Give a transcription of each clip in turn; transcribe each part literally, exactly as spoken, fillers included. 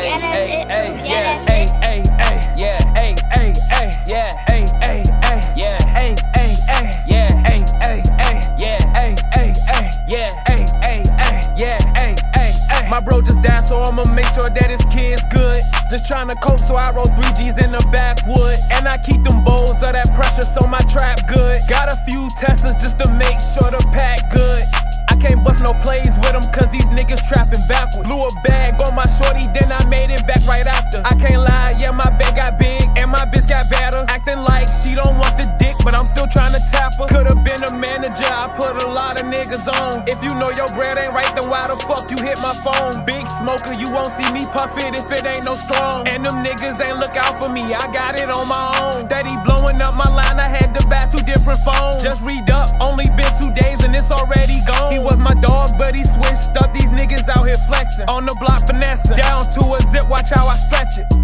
yeah, that's it. Yeah, that's it. Ay, ay, yeah, ay, ay, ay, yeah, ay, ay, ay, yeah, ay, ay, ay, yeah, ay, ay, ay, yeah, ay, ay, ay, yeah, ay, ay, ay, yeah, ay, ay, ay. My bro just died, so I'ma make sure that his kid's good. Just tryna cope, so I roll three G's in the backwood, and I keep them bowls of that pressure, so my trap good. Got a few Teslas just to make sure the pack good. I can't bust no plays with them cause these niggas trapping backwards. Blew a bag on my shorty, then I made it back right after. I can't lie, yeah, my bag got big and my bitch got better. Acting like she don't want the dick, but I'm still trying to tap her. Could've been a manager, I put a lot of niggas on. If you know your bread ain't right, then why the fuck you hit my phone? Big smoker, you won't see me puff it if it ain't no strong. And them niggas ain't look out for me, I got it on my own. Steady blowing up my line, I had to buy two different phones. Just read up, only been two days and it's already gone. He was my dog, but he switched up. These niggas out here flexing. On the block finessing. Down to a zip, watch how I stretch it.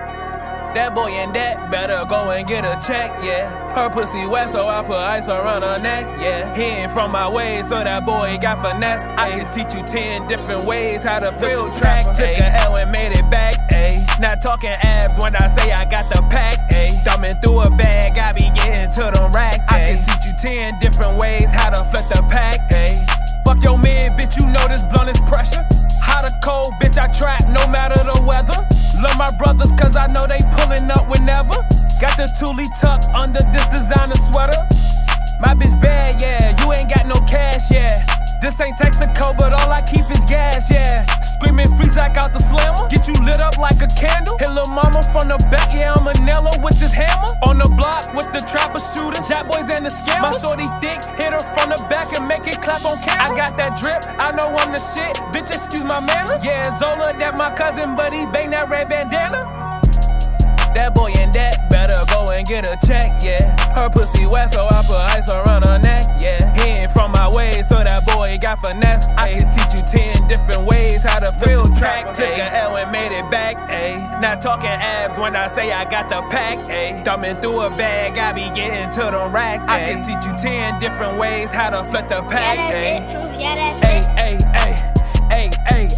That boy and that better go and get a check, yeah. Her pussy wet, so I put ice around her neck, yeah. He ain't from my way, so that boy got finesse. I can teach you ten different ways how to fill track. Took a L and made it back, ayy. Not talking abs when I say I got the pack, ayy. Thumbing through a bag, I be getting to them racks, ayy. I can teach you ten different ways how to flip the pack, ayy. Fuck your man, bitch, you know this blunt is pressure. Hot or cold, bitch, I trap no matter the weather. Love my brothers cause I know they pulling up whenever. Got the Thule tucked under this designer sweater. My bitch bad, yeah, you ain't got no cash, yeah. This ain't Texaco, but all I keep is gas, yeah. Screaming free Zach out the slammer. Get you lit up like a candle. Hit lil' mama from the back, yeah, I'm a Nello with this hammer. On the block with the trapper shooters, Jack boys and the scammers. My shorty thick, hit her from the back and make it clap on camera. I got that drip, I know I'm the shit. Bitch, excuse my manners. Yeah, Zola, that my cousin, but he bang that red bandana. That boy and that better go and get a check, yeah. Her pussy wet, so I put ice around her neck, yeah. He ain't from my way, so that boy got finesse. I can teach you ten different ways how to fill track. Took a L and made it back, ayy. Not talking abs when I say I got the pack, ayy. Thumbing through a bag, I be getting to the racks, ayy. I can teach you ten different ways how to flip the pack, ayy. Yeah, that's it, proof. Yeah, that's it. Ay, ay, ay, ay, ay.